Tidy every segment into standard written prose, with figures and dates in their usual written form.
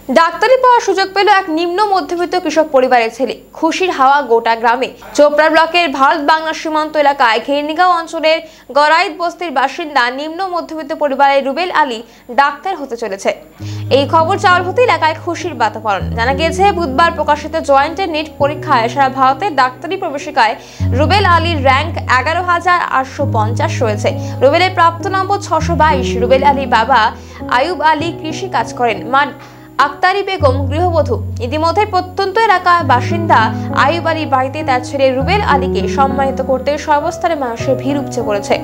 ডাক্তারি পড়ার সুযোগ পেল এক নিম্ন মধ্যবিত্ত কৃষক পরিবারের ছেলে। খুশির হাওয়া গোটা গ্রামে। চোপড়া ব্লকের ভারত বাংলা সীমান্ত এলাকায় ঘেরনিগাঁও অঞ্চলের গরাইত বস্তির বাসিন্দা নিম্ন মধ্যবিত্ত পরিবারের রুবেল আলী ডাক্তার হতে চলেছে। এই খবর চাউর হতে এলাকায় খুশির বাতাবরণ। জানা গিয়েছে, বুধবার প্রকাশিত জয়েন্ট নিট পরীক্ষায় সারা ভারতের ডাক্তারি প্রবেশিকায় রুবেল আলীর র্যাঙ্ক 11,850 রয়েছে। রুবেলের প্রাপ্ত নম্বর 622। রুবেল আলীর বাবা আয়ুব আলী কৃষি কাজ করেন, মা আক্তারি বেগম গৃহবধূ। ইতিমধ্যে প্রত্যন্ত এলাকার বাসিন্দা আয়ুব আলীর বাড়িতে তার ছেলে রুবেল আলীকে সম্মানিত করতে সর্বস্তরের মানুষের ভিড় উপচে পড়েছে।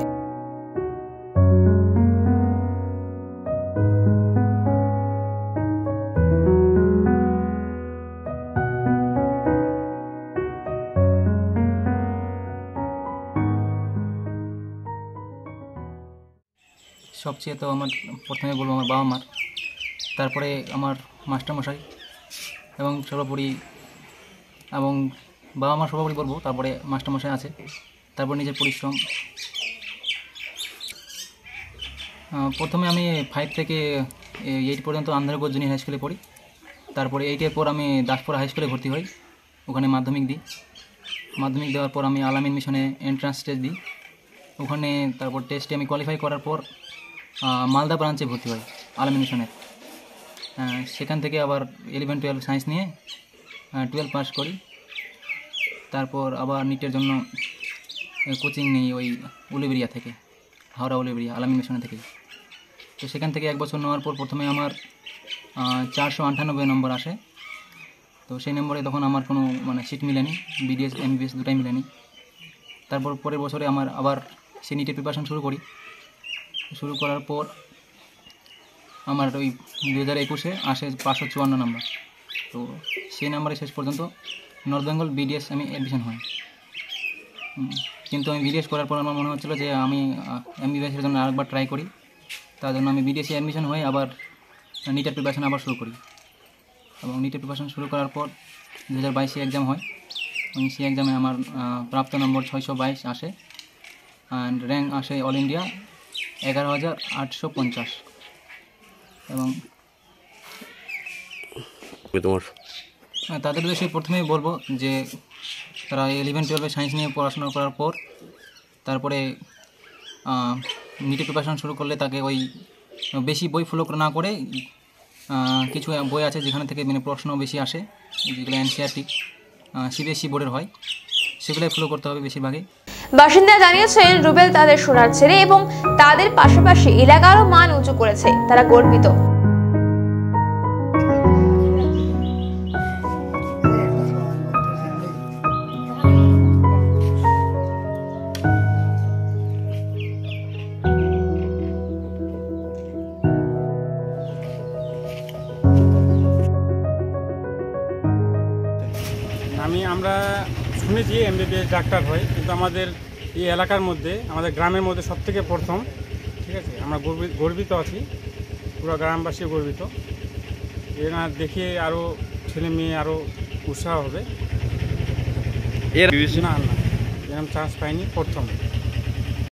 সবচেয়ে তো আমার প্রথমে বলবো আমার বাবা মার, তারপরে আমার মাস্টারমশাই এবং সর্বোপরি এবং বাবা মার সর্বোপরি বলবো, তারপরে মাস্টারমশাই আছে, তারপর নিজের পরিশ্রম। প্রথমে আমি 5 থেকে 8 পর্যন্ত আন্ধ্রপ্রদেশ জুনিয়র হাই স্কুলে পড়ি। তারপরে 8-এর পর আমি দাসপুরা হাই স্কুলে ভর্তি হই, ওখানে মাধ্যমিক দিই। মাধ্যমিক দেওয়ার পর আমি আলামিন মিশনে এন্ট্রান্স টেস্ট দিই, ওখানে তারপর টেস্টে আমি কোয়ালিফাই করার পর মালদা ব্রাঞ্চে ভর্তি হই আলামিন মিশনের। সেখান থেকে আবার 11-12 সায়েন্স নিয়ে 12 পাস করি। তারপর আবার নিটের জন্য কোচিং নিই ওই উলিবেরিয়া থেকে, হাওড়া উলিবেরিয়া আলামিন মিশনের থেকে। তো সেখান থেকে 1 বছর নেওয়ার পর প্রথমে আমার 498 নম্বর আসে। তো সেই নম্বরে তখন আমার কোনো সিট মিলেনি, বিডিএস এমবিবিএস দুটাই মিলেনি। তারপর পরের বছরে আমার আবার সে নিটের প্রিপারেশন শুরু করি। শুরু করার পর আমার ওই 2021-এ আসে 554 নম্বর। তো সেই নাম্বারে শেষ পর্যন্ত নর্থ বেঙ্গল বিডিএস আমি অ্যাডমিশন হয়। কিন্তু আমি বিডিএস করার পর আমার মনে হচ্ছিলো যে আমি এমবিবিএসের জন্য আরেকবার ট্রাই করি। তার জন্য আমি বিডিএসে অ্যাডমিশন হয়ে আবার নিটের প্রিপারেশন আবার শুরু করি। এবং নিটের প্রিপারেশন শুরু করার পর 2022-এ এক্সাম হয়। এবং সেই এক্সামে আমার প্রাপ্ত নম্বর 622 আসে, অ্যান্ড র্যাঙ্ক আসে অল ইন্ডিয়া 11,850। এবং তাদের উদ্দেশ্যে প্রথমেই বলবো যে তারা 11-12 সায়েন্স নিয়ে পড়াশোনা করার পর তারপরে নিটের প্রিপারেশন শুরু করলে তাকে ওই বেশি বই ফলো না করে কিছু বই আছে যেখানে থেকে প্রশ্ন বেশি আসে, যেগুলো এনসিআরটি সিবিএসই বোর্ডের হয়, সেগুলোই ফলো করতে হবে বেশিরভাগই। বাসিন্দারা জানিয়েছেন, রুবেল তাদের সোনার ছেলে এবং তাদের পাশাপাশি এলাকারও মান উঁচু করেছে। তারা গর্বিত। আমরা শুনেছি এমবিবিএস ডাক্তার হয়, কিন্তু আমাদের এই এলাকার মধ্যে, আমাদের গ্রামের মধ্যে সবথেকে প্রথম। ঠিক আছে, আমরা গর্বিত আছি, পুরো গ্রামবাসী গর্বিত। এরা দেখে আরও ছেলে মেয়ে আরও উৎসাহ হবে। না, এরকম চান্স পাইনি, প্রথম।